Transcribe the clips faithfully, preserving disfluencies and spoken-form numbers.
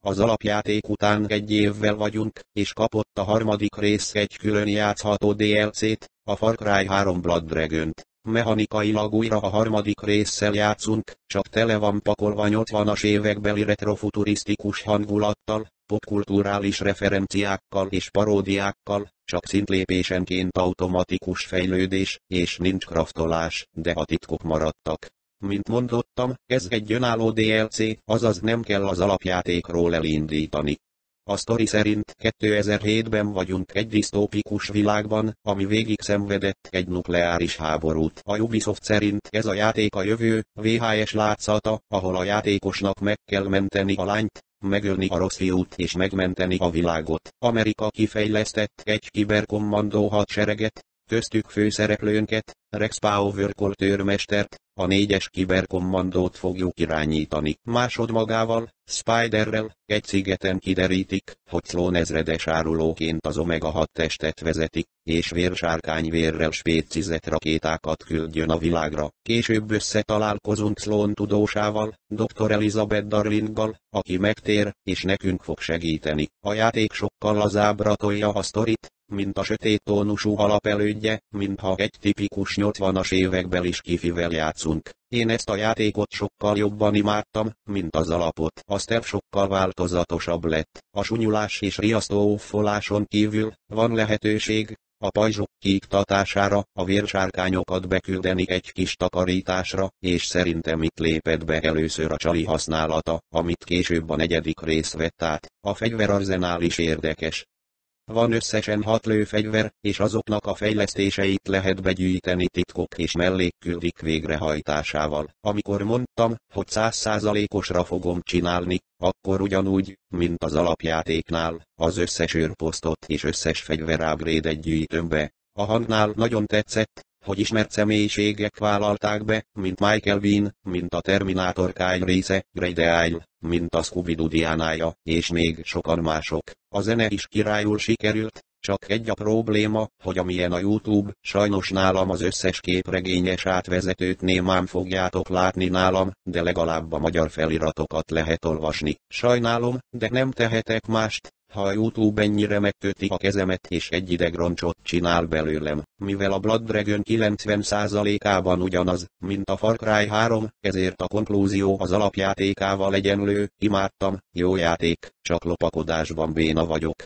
Az alapjáték után egy évvel vagyunk, és kapott a harmadik rész egy külön játszható dé el cét, a Far Cry három Blood Dragon-t. Mechanikailag újra a harmadik résszel játszunk, csak tele van pakolva nyolcvanas évekbeli retrofuturisztikus hangulattal, popkulturális referenciákkal és paródiákkal, csak szintlépésenként automatikus fejlődés, és nincs kraftolás, de a titkok maradtak. Mint mondottam, ez egy önálló dé el cé, azaz nem kell az alapjátékról elindítani. A sztori szerint kétezer-hétben vagyunk egy disztópikus világban, ami végig szenvedett egy nukleáris háborút. A Ubisoft szerint ez a játék a jövő, vé há es látszata, ahol a játékosnak meg kell menteni a lányt, megölni a rossz fiút és megmenteni a világot. Amerika kifejlesztett egy kiberkommandó hadsereget, köztük főszereplőnket, Rex Power Coltőrmestert, a négyes kiberkommandót fogjuk irányítani. Másodmagával, Spiderrel, egy szigeten kiderítik, hogy Sloan ezredes árulóként az Omega hat testet vezetik, és vérsárkányvérrel spécizett rakétákat küldjön a világra. Később összetalálkozunk Sloan tudósával, doktor Elizabeth Darlinggal, aki megtér, és nekünk fog segíteni. A játék sokkal lazábbra tolja a sztorit, mint a sötét tónusú alapelődje, mintha egy tipikus nyolcvanas évekbeli skifivel játszunk. Én ezt a játékot sokkal jobban imádtam, mint az alapot. A stealth sokkal változatosabb lett. A sunyulás és riasztó uffoláson kívül van lehetőség a pajzsok kiiktatására, a vérsárkányokat beküldeni egy kis takarításra, és szerintem itt lépett be először a csali használata, amit később a negyedik rész vett át. A fegyverarzenál is érdekes. Van összesen hat lőfegyver, és azoknak a fejlesztéseit lehet begyűjteni titkok és mellékküldik végrehajtásával. Amikor mondtam, hogy száz százalékosra fogom csinálni, akkor ugyanúgy, mint az alapjátéknál, az összes őrposztot és összes fegyver upgrade-et gyűjtöm be. A hangnál nagyon tetszett, hogy ismert személyiségek vállalták be, mint Michael Biehn, mint a Terminator Kyle Reese, Grey Dale, mint a Scooby-Doo Dianája, és még sokan mások. A zene is királyul sikerült, csak egy a probléma, hogy amilyen a YouTube, sajnos nálam az összes képregényes átvezetőt némán fogjátok látni nálam, de legalább a magyar feliratokat lehet olvasni. Sajnálom, de nem tehetek mást. Ha a YouTube ennyire megköti a kezemet és egy idegroncsot csinál belőlem, mivel a Blood Dragon kilencven százalékában ugyanaz, mint a Far Cry három, ezért a konklúzió az alapjátékával egyenlő, imádtam, jó játék, csak lopakodásban béna vagyok.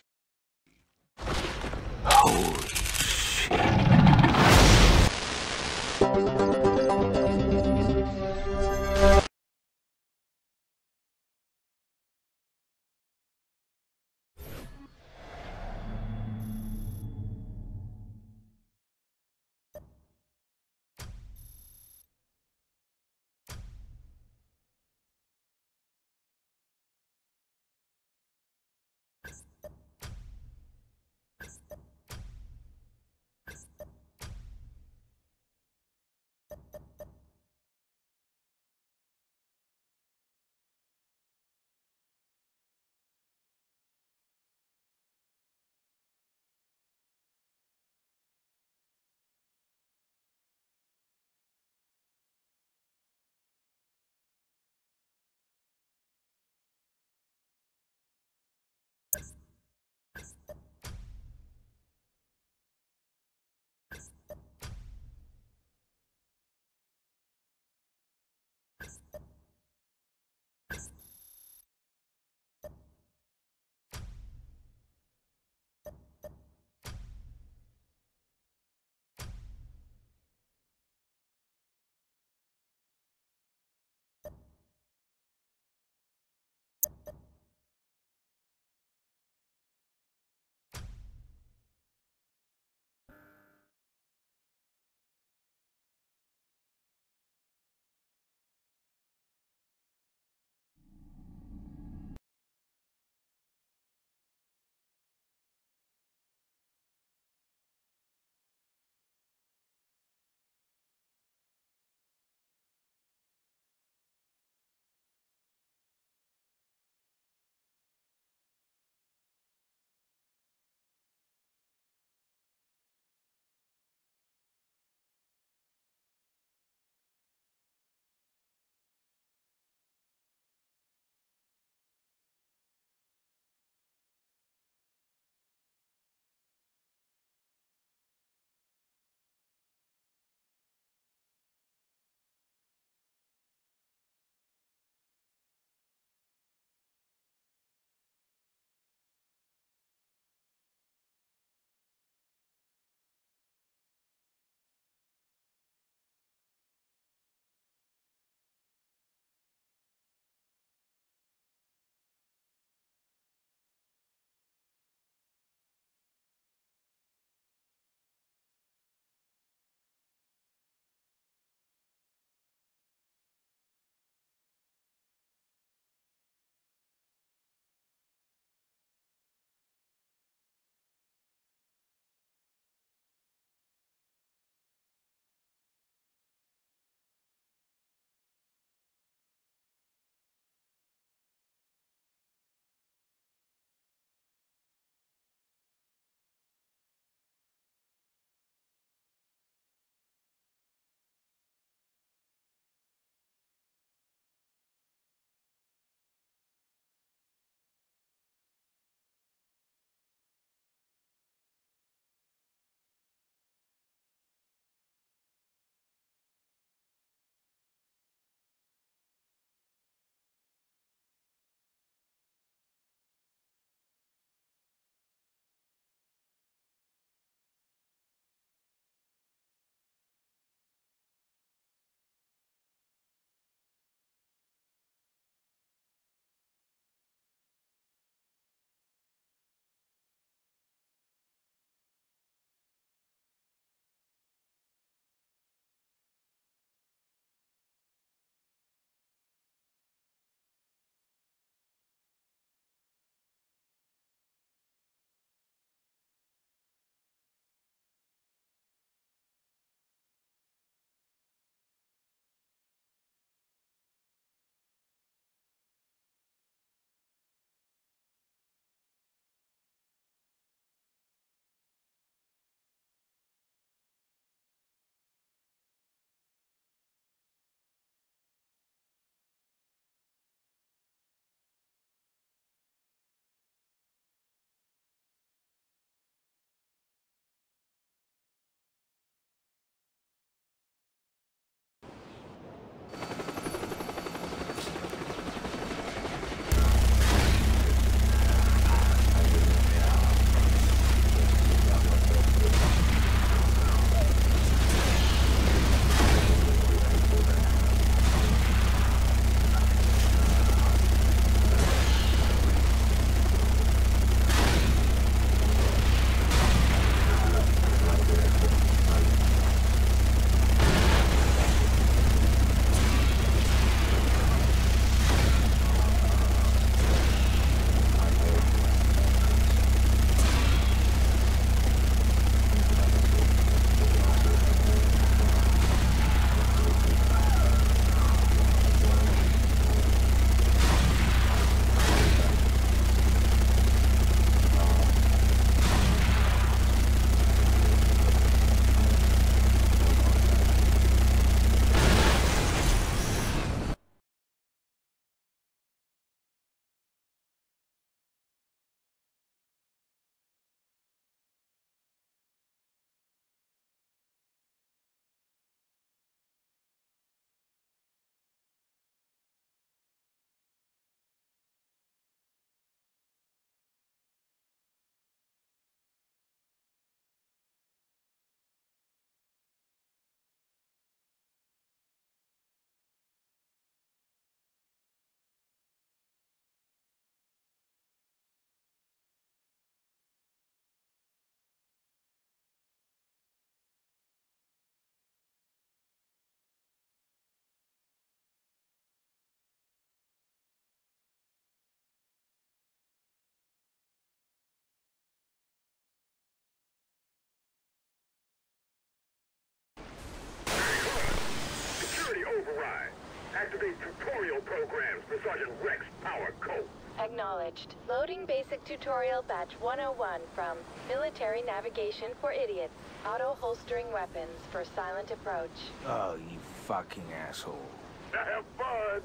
Audio programs for Sergeant Rex Power Code. Acknowledged. Loading basic tutorial batch one oh one from Military Navigation for Idiots. Auto-holstering weapons for silent approach. Oh, you fucking asshole. Now have fun!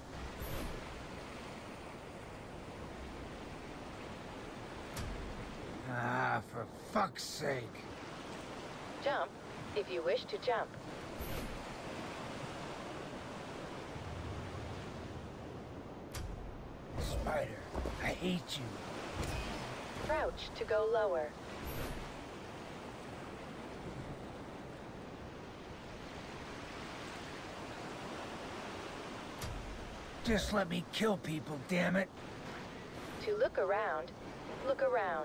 Ah, for fuck's sake. Jump, if you wish to jump. Spider, I hate you. Crouch to go lower. Just let me kill people, damn it. To look around, look around.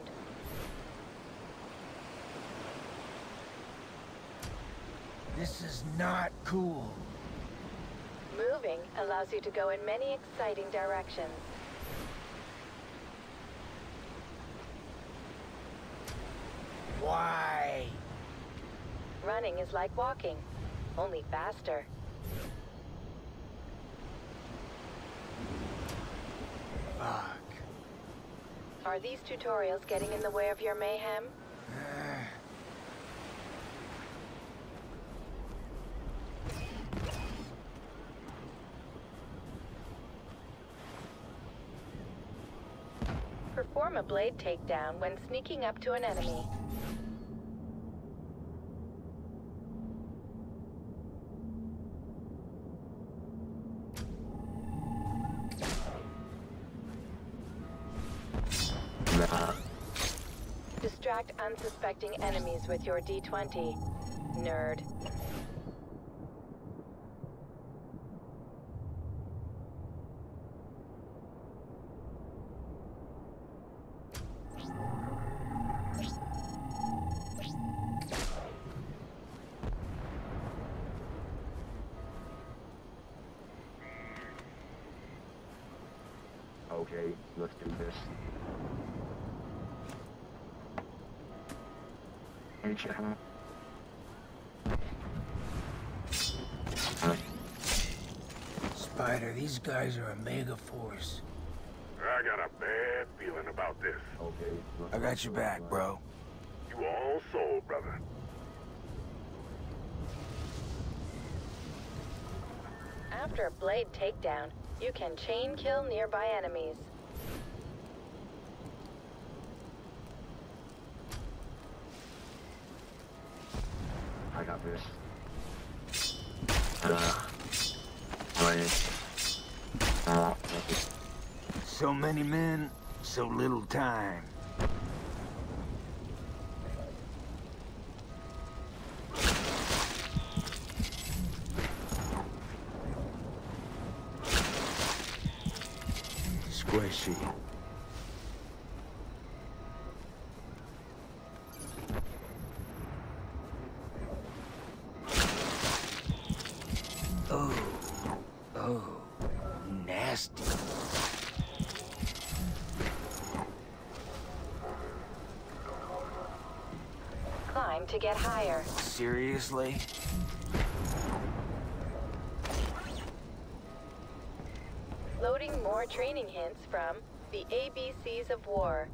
This is not cool. Moving allows you to go in many exciting directions. Why? Running is like walking, only faster. Fuck. Are these tutorials getting in the way of your mayhem? Perform a blade takedown when sneaking up to an enemy. Distract unsuspecting enemies with your D twenty. Nerd. Okay, let's do this. Spider, these guys are a mega force. I got a bad feeling about this. Okay. I got your back, bro. You all sold, brother. After a blade takedown, you can chain kill nearby enemies. I got this. Uh, wait. Uh, So many men, so little time. Squishy. Oh, oh, nasty. Climb to get higher. Seriously? Loading more training hints from the A B Cs of War.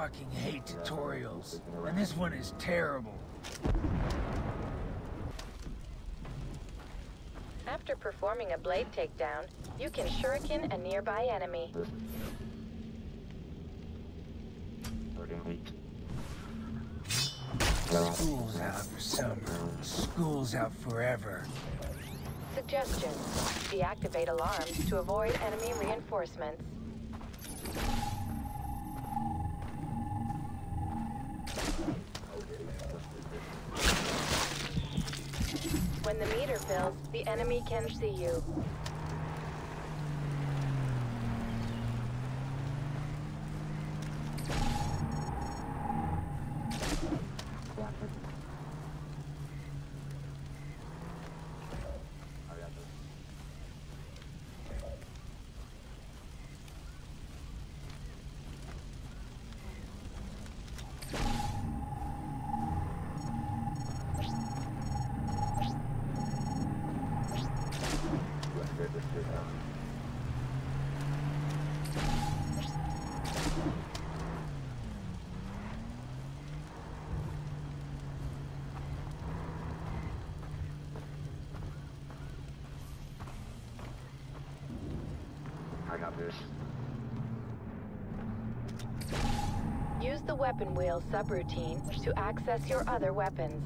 fucking hate tutorials, and this one is terrible. After performing a blade takedown, you can shuriken a nearby enemy. School's out for summer. School's out forever. Suggestion: deactivate alarms to avoid enemy reinforcements. When the meter fills, the enemy can see you. I got this. Use the weapon wheel subroutine to access your other weapons.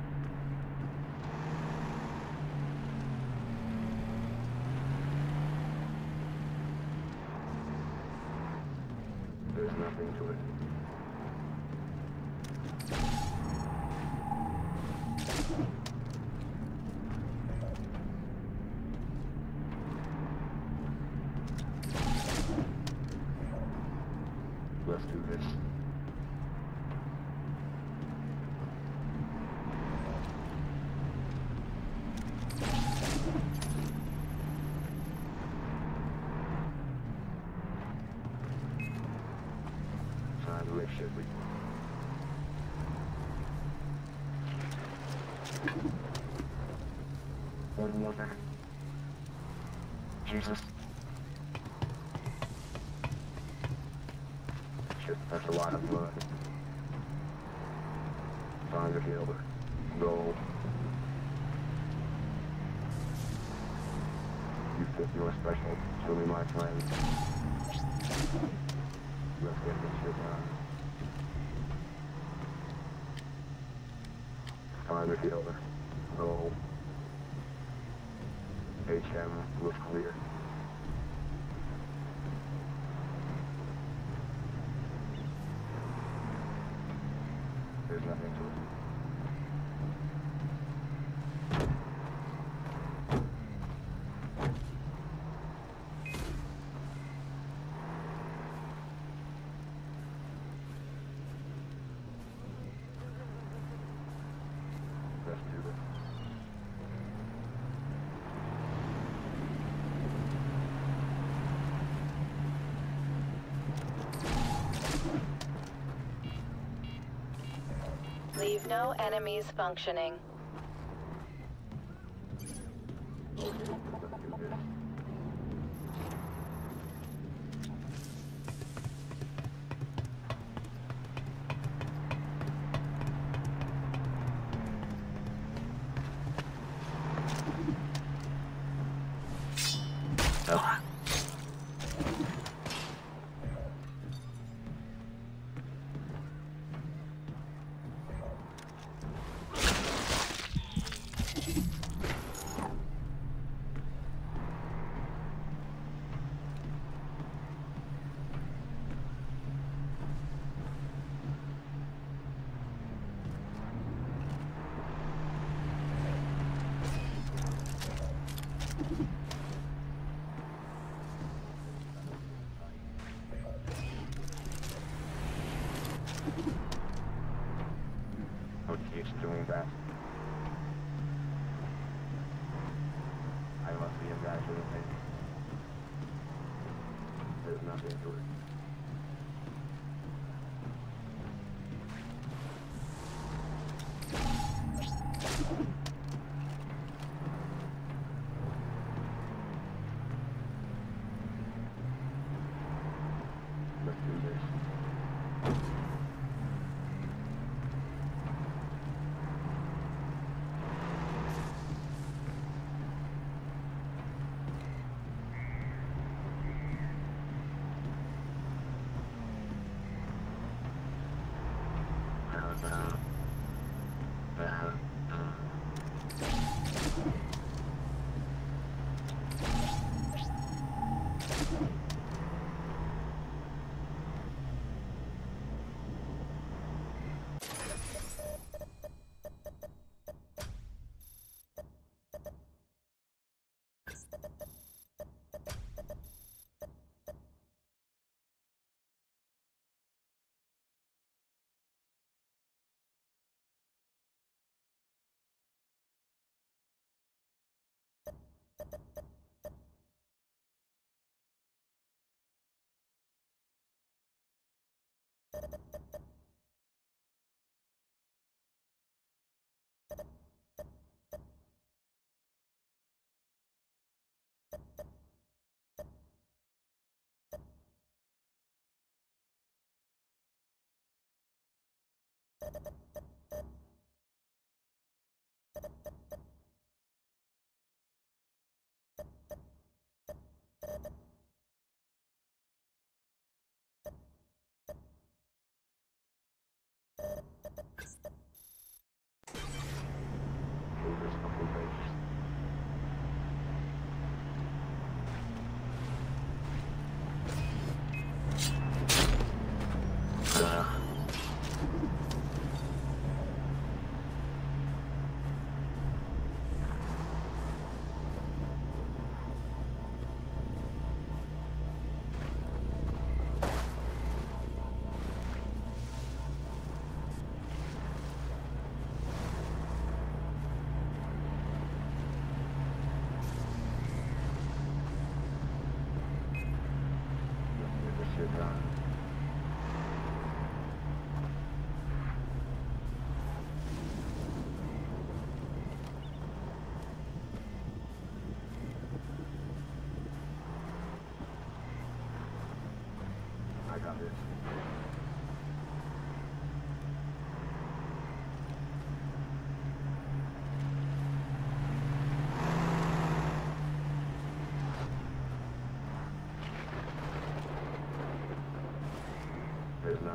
There's nothing to it. Let's do this. Time to make shit we One more second. Jesus. Shit, that's a lot of blood. Time to heal. Go. You think you're special to me, my friend. Let's get this shit done. Time to heal. Go. H M looks clear. There's nothing to it. Let's do this. Leave no enemies functioning. Oh.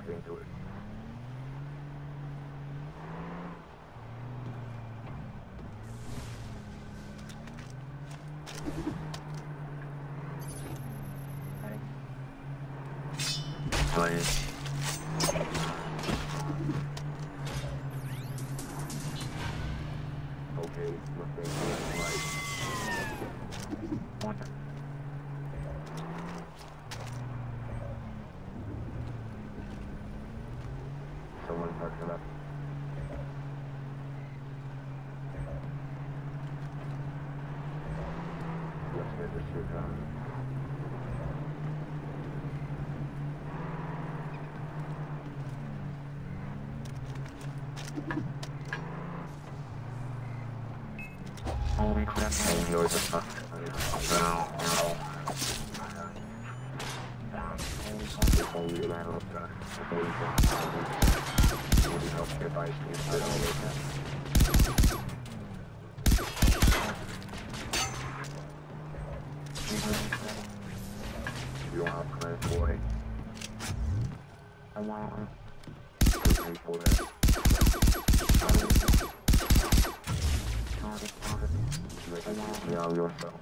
nothing to it. Please. Okay, looking right. One. Someone parking up. Let's get this shit done. Holy crap, I'm yours as fuck. No, no. Only you land up there. Holy crap. Would you help if I speak for all of that? You don't have credit for it. I want to pay for that. Yeah, yourself.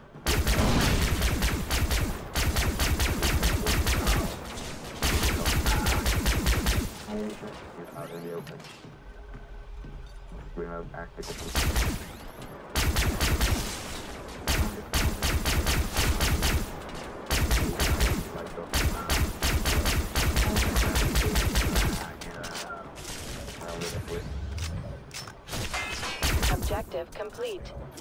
Get out in the open. We have active. Objective complete.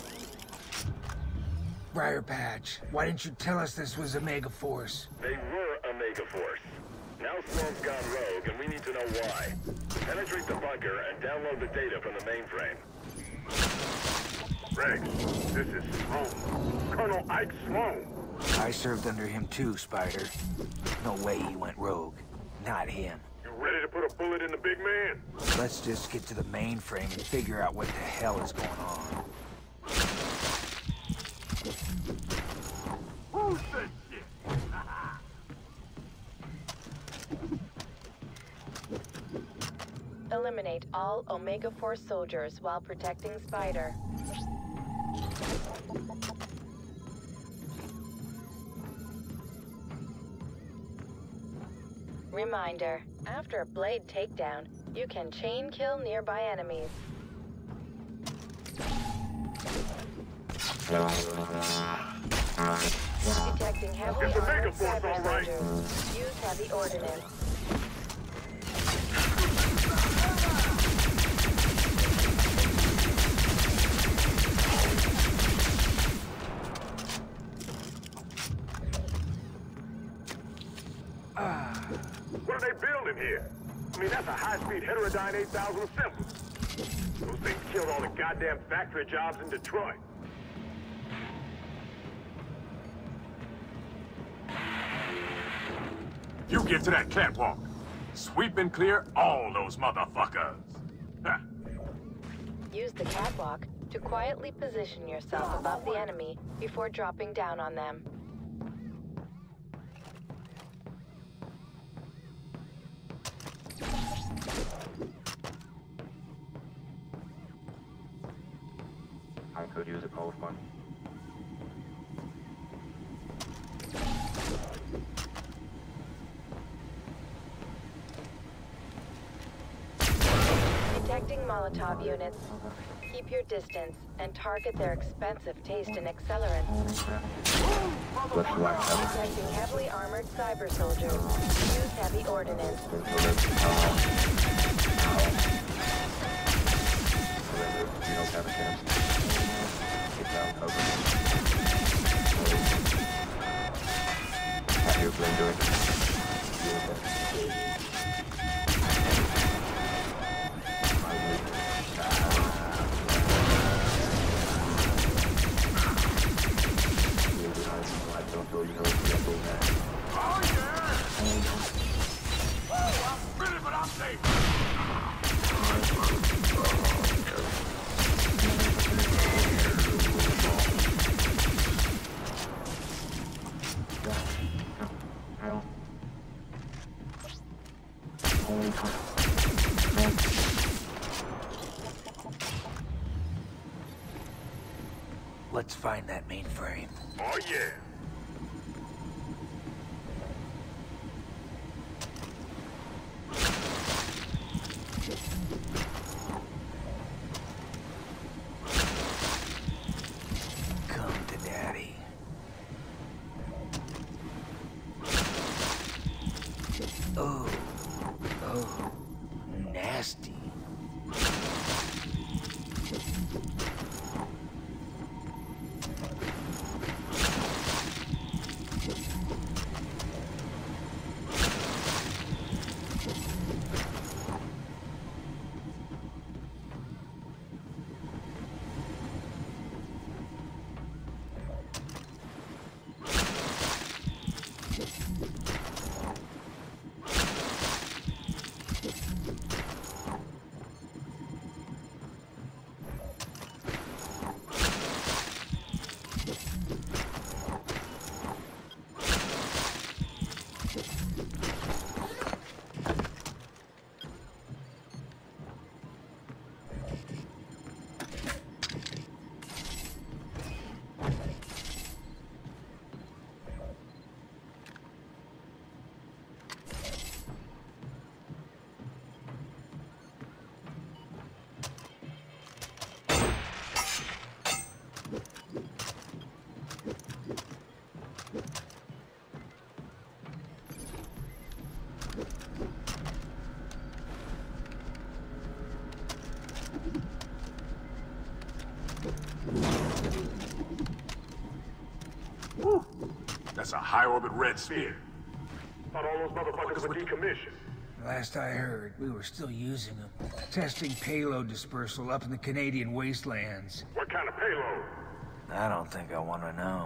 Briar Patch, why didn't you tell us this was Omega Force? They were Omega Force. Now Sloan's gone rogue, and we need to know why. Penetrate the bunker and download the data from the mainframe. Rex, this is Sloan. Colonel Ike Sloan. I served under him too, Spider. No way he went rogue. Not him. You ready to put a bullet in the big man? Let's just get to the mainframe and figure out what the hell is going on. Who's this shit? Eliminate all Omega Force soldiers while protecting Spider. Reminder, after a blade takedown, you can chain kill nearby enemies. Detecting heavily It's Omega armored Force, cyber all right. soldiers. Use heavy ordnance. What are they building here? I mean, that's a high-speed heterodyne eight thousand assembly. Those things killed all the goddamn factory jobs in Detroit. You get to that catwalk. Sweep and clear all those motherfuckers. Ha. Use the catwalk to quietly position yourself above the enemy before dropping down on them. I could use a cold one. Detecting Molotov units. Keep your distance and target their expensive taste in accelerant. Let's relax out. Detecting heavily armored cyber soldiers. Use heavy ordnance. You don't have a chance. Get down, cover. How you been doing? I don't know you know what you're doing now. Oh, yeah! Oh, I'm ready, but I'm safe. Let's find that mainframe. Oh, yeah. Come to Daddy. Oh, oh, nasty. Woo. That's a high-orbit red sphere. Thought all those motherfuckers were decommissioned. Last I heard, we were still using them. Testing payload dispersal up in the Canadian wastelands. What kind of payload? I don't think I want to know.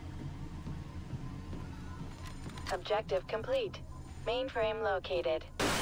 Objective complete. Mainframe located.